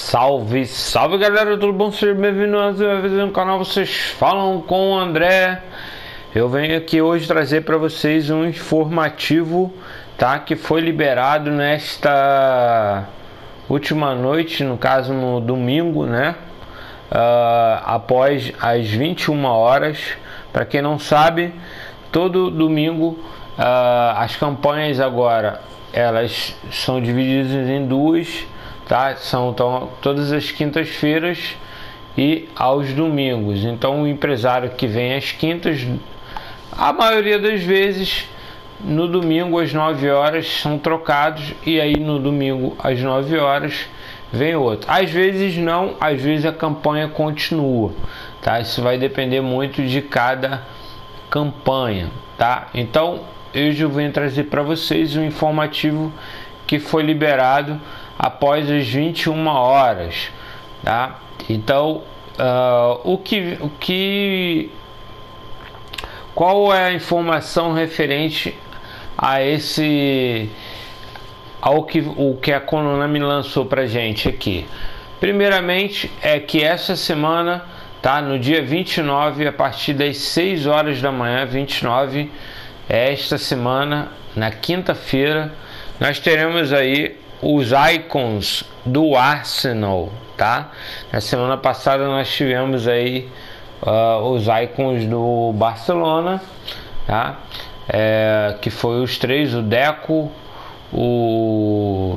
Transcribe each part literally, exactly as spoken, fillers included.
Salve, salve galera, tudo bom? Sejam bem-vindos mais uma vez no canal. Vocês falam com o André. Eu venho aqui hoje trazer para vocês um informativo, tá? Que foi liberado nesta última noite, no caso no domingo, né? Uh, após as vinte e uma horas. Para quem não sabe, todo domingo uh, as campanhas agora elas são divididas em duas. Tá? São então, todas as quintas-feiras e aos domingos. Então o empresário que vem às quintas, a maioria das vezes no domingo às nove horas são trocados, e aí no domingo às nove horas vem outro. Às vezes não, às vezes a campanha continua, tá? Isso vai depender muito de cada campanha, tá? Então hoje eu venho trazer para vocês um informativo que foi liberado após as vinte e uma horas, tá? Então, uh, o que, o que, qual é a informação referente a esse, ao que o que a Konami lançou pra gente aqui? Primeiramente, é que essa semana, tá? No dia vinte e nove, a partir das seis horas da manhã, vinte e nove, esta semana, na quinta-feira, nós teremos aí os icons do Arsenal, tá? Na semana passada nós tivemos aí uh, os icons do Barcelona, tá? É, que foi os três, o Deco, o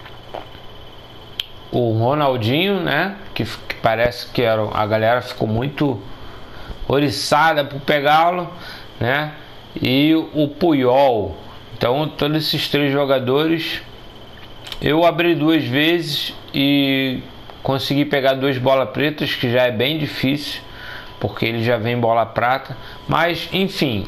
o Ronaldinho, né? Que, que parece que era, a galera ficou muito oriçada por pegá-lo, né? E o Puyol. Então todos esses três jogadores eu abri duas vezes e consegui pegar duas bolas pretas, que já é bem difícil, porque ele já vem bola prata. Mas enfim,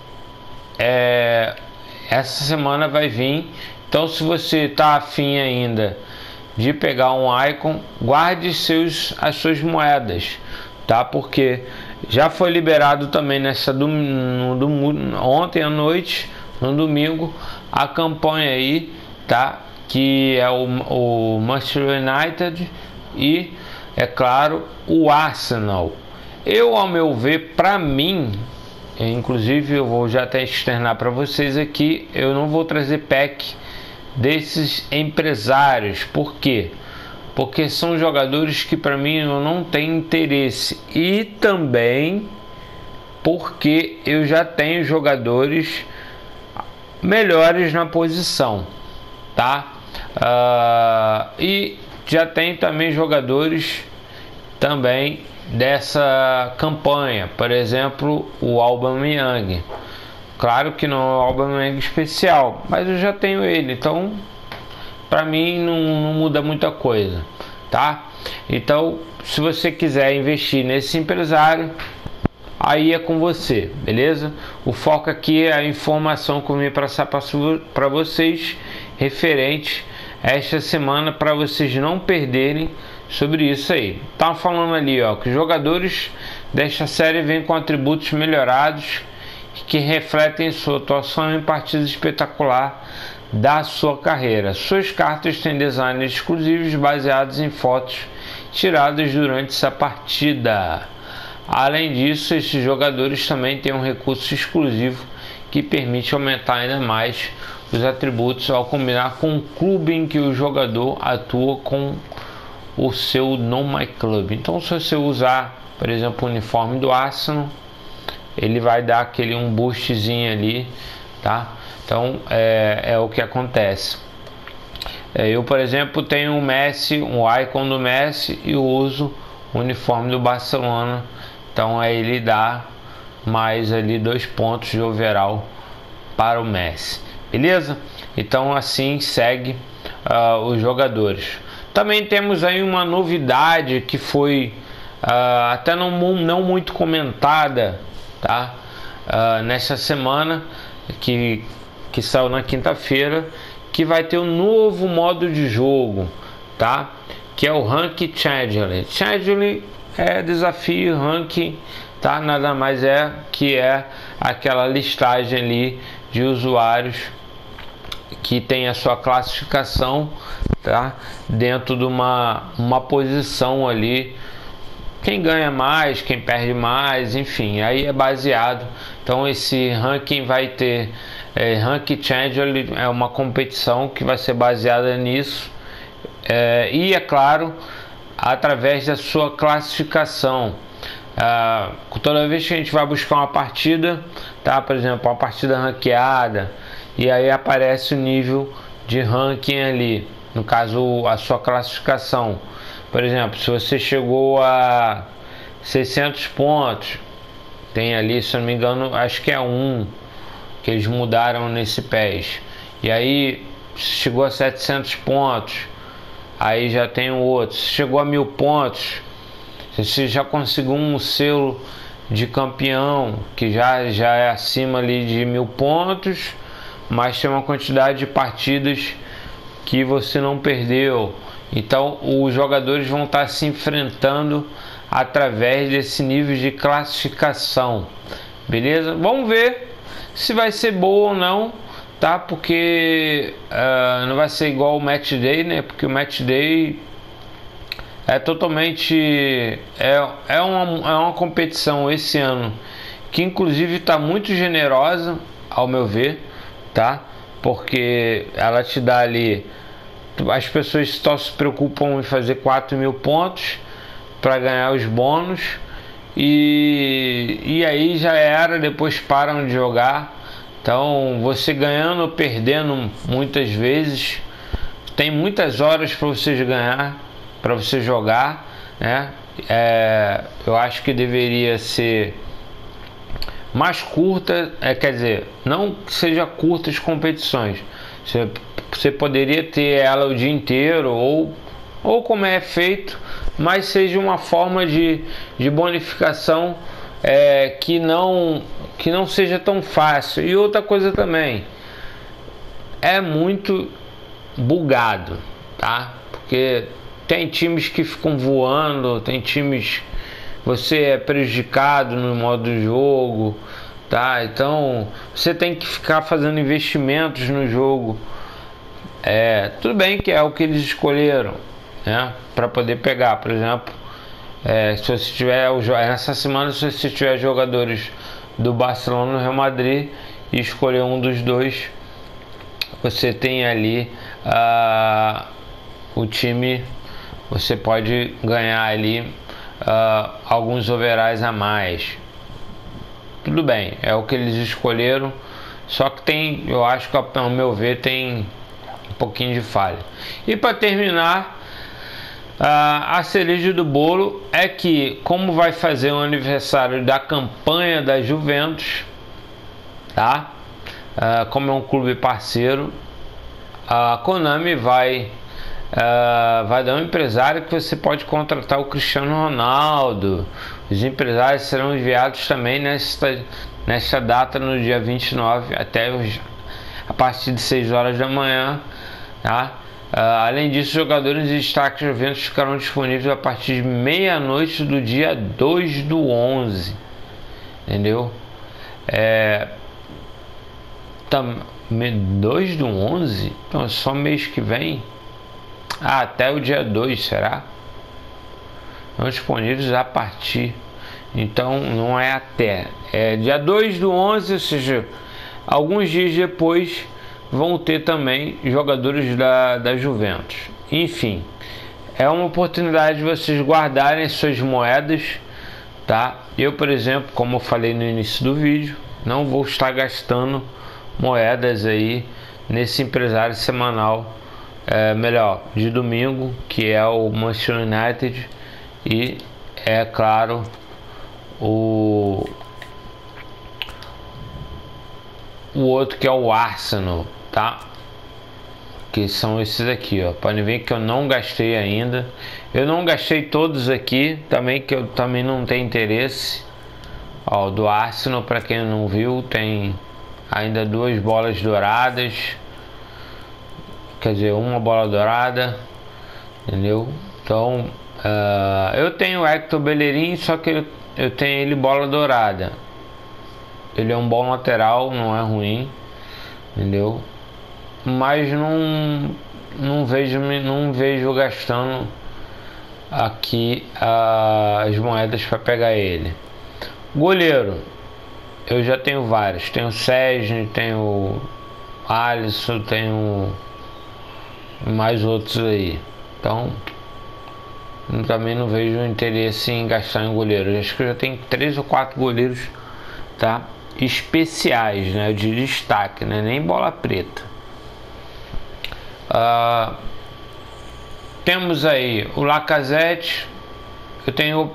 é, essa semana vai vir. Então se você tá afim ainda de pegar um icon, guarde seus, as suas moedas, tá? Porque já foi liberado também nessa do, no, do, ontem à noite, no domingo, a campanha aí, tá? Que é o, o Manchester United e, é claro, o Arsenal. Eu, ao meu ver, para mim, inclusive eu vou já até externar para vocês aqui, eu não vou trazer pack desses empresários. Por quê? Porque são jogadores que para mim eu não tenho interesse, e também porque eu já tenho jogadores melhores na posição, tá? Uh, e já tem também jogadores também dessa campanha, por exemplo o Aubameyang. Claro que não é o Aubameyang especial, mas eu já tenho ele, então para mim não, não muda muita coisa, tá? Então se você quiser investir nesse empresário, aí é com você, beleza? O foco aqui é a informação que eu vim passar para vocês referente a esta semana, para vocês não perderem sobre isso aí. Tá falando ali, ó, que os jogadores desta série vêm com atributos melhorados que refletem sua atuação em partidas espetacular da sua carreira. Suas cartas têm designs exclusivos baseados em fotos tiradas durante essa partida. Além disso, esses jogadores também têm um recurso exclusivo que permite aumentar ainda mais os atributos ao combinar com o clube em que o jogador atua com o seu No My Club. Então, se você usar, por exemplo, o uniforme do Arsenal, ele vai dar aquele um boostzinho ali, tá? Então, é, é o que acontece. É, eu, por exemplo, tenho o Messi, um icon do Messi, e uso o uniforme do Barcelona. Então, aí ele dá mais ali dois pontos de overall para o Messi. Beleza? Então assim segue uh, os jogadores. Também temos aí uma novidade que foi uh, até não, não muito comentada, tá? Uh, nessa semana, que, que saiu na quinta-feira, que vai ter um novo modo de jogo, tá? Que é o Rank Challenge. Challenge é desafio, ranking, tá? Nada mais é que é aquela listagem ali de usuários que tem a sua classificação, tá? Dentro de uma, uma posição ali, quem ganha mais, quem perde mais, enfim, aí é baseado. Então esse ranking vai ter é, Rank Changer, é uma competição que vai ser baseada nisso, é, e é claro, através da sua classificação. Ah, toda vez que a gente vai buscar uma partida, tá? Por exemplo, uma partida ranqueada, e aí aparece o nível de ranking ali, no caso a sua classificação. Por exemplo, se você chegou a seiscentos pontos, tem ali, se eu não me engano, acho que é um que eles mudaram nesse P E S. E aí chegou a setecentos pontos, aí já tem o outro. Se chegou a mil pontos, você já conseguiu um selo de campeão, que já, já é acima ali de mil pontos, mas tem uma quantidade de partidas que você não perdeu. Então os jogadores vão estar se enfrentando através desse nível de classificação, beleza? Vamos ver se vai ser boa ou não, tá? Porque uh, não vai ser igual o Match Day, né? Porque o Match Day é totalmente é, é, uma, é uma competição esse ano que inclusive está muito generosa, ao meu ver, tá? Porque ela te dá ali, as pessoas só se preocupam em fazer quatro mil pontos para ganhar os bônus, e, e aí já era, depois param de jogar. Então você ganhando ou perdendo muitas vezes, tem muitas horas para você ganhar, para você jogar, né? É, eu acho que deveria ser mais curta, é, quer dizer, não que seja curtas competições, você, você poderia ter ela o dia inteiro, ou, ou como é feito, mas seja uma forma de, de bonificação é, que, não, que não seja tão fácil. E outra coisa também, é muito bugado, tá? Porque tem times que ficam voando, tem times você é prejudicado no modo de jogo, tá? Então você tem que ficar fazendo investimentos no jogo. É, tudo bem que é o que eles escolheram, né? Para poder pegar, por exemplo, é, se você tiver essa semana, se você tiver jogadores do Barcelona e do Real Madrid e escolher um dos dois, você tem ali uh, o time, você pode ganhar ali uh, alguns overais a mais. Tudo bem, é o que eles escolheram, só que tem, eu acho que ao meu ver tem um pouquinho de falha. E para terminar, uh, a cereja do bolo é que, como vai fazer o aniversário da campanha da Juventus, tá? Uh, como é um clube parceiro, a Konami vai uh, vai dar um empresário que você pode contratar o Cristiano Ronaldo. Os empresários serão enviados também nesta, nesta data, no dia vinte e nove, até os, a partir de seis horas da manhã, tá? Uh, além disso, jogadores e destaques de eventos ficarão disponíveis a partir de meia-noite do dia dois do onze, entendeu? É, tam, dois do onze? Então é só mês que vem? Ah, até o dia dois, será? Estão disponíveis a partir. Então não é até. É dia dois do onze, ou seja, alguns dias depois vão ter também jogadores da, da Juventus. Enfim, é uma oportunidade de vocês guardarem suas moedas, tá? Eu, por exemplo, como eu falei no início do vídeo, não vou estar gastando moedas aí nesse empresário semanal, é, melhor, de domingo, que é o Manchester United, e é claro o o outro que é o Arsenal, tá? Que são esses aqui, ó. Podem ver que eu não gastei ainda. Eu não gastei todos aqui também, que eu também não tenho interesse. Ó, do Arsenal, para quem não viu, tem ainda duas bolas douradas, quer dizer, uma bola dourada, entendeu? Então uh, eu tenho o Hector Bellerin, só que eu, eu tenho ele bola dourada. Ele é um bom lateral, não é ruim, entendeu? mas não, não vejo, não vejo gastando aqui uh, as moedas para pegar ele. Goleiro, eu já tenho vários. Tenho o Sérgio, tenho o Alisson, tenho mais outros aí. Então, também não vejo interesse em gastar em goleiro. Acho que eu já tenho três ou quatro goleiros, tá? Especiais, né? De destaque, né? Nem bola preta. Uh, temos aí o Lacazette. Eu tenho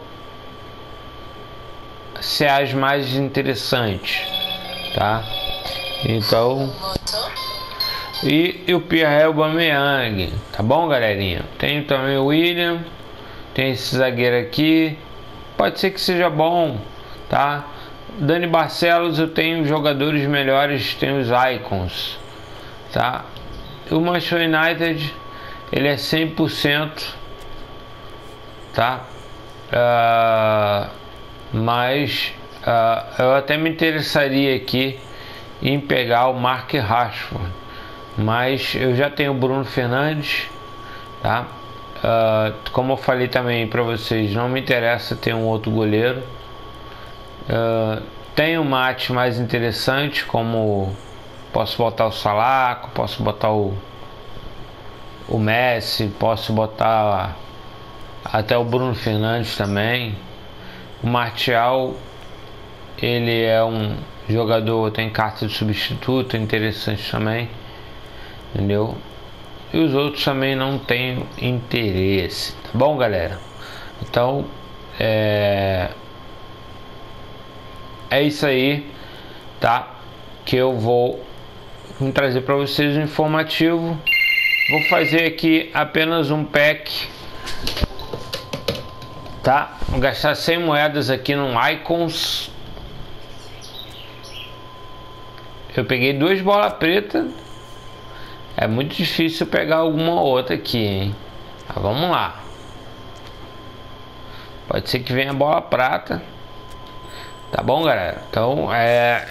C As mais interessantes, tá? Então, e, e o Pierre Aubameyang, tá bom, galerinha? Tenho também o William, tem esse zagueiro aqui, pode ser que seja bom, tá? Dani Barcelos, eu tenho jogadores melhores, tenho os Icons, tá? O Manchester United, ele é cem por cento, tá? Uh, mas uh, eu até me interessaria aqui em pegar o Mark Rashford, mas eu já tenho o Bruno Fernandes, tá? Uh, como eu falei também para vocês, não me interessa ter um outro goleiro. Uh, tem um mate mais interessante, como posso botar o Salah, posso botar o, o Messi, posso botar até o Bruno Fernandes também. O Martial, ele é um jogador, tem carta de substituto, é interessante também, entendeu? E os outros também não tenho interesse, tá bom, galera? Então, é... é isso aí, tá? Que eu vou trazer para vocês um informativo. Vou fazer aqui apenas um pack, tá? Vou gastar cem moedas aqui no Icons. Eu peguei duas bolas pretas. É muito difícil pegar alguma outra aqui, hein? Mas vamos lá. Pode ser que venha bola prata. Tá bom, galera? Então, é...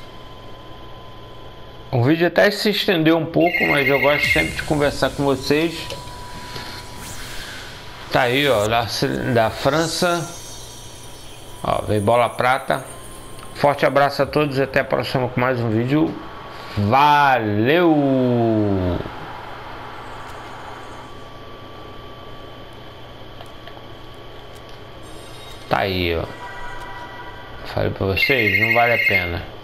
o vídeo até se estendeu um pouco, mas eu gosto sempre de conversar com vocês. Tá aí, ó, da, da França. Ó, veio bola prata. Forte abraço a todos e até a próxima com mais um vídeo. Valeu! Tá aí, ó. Falei pra vocês, não vale a pena.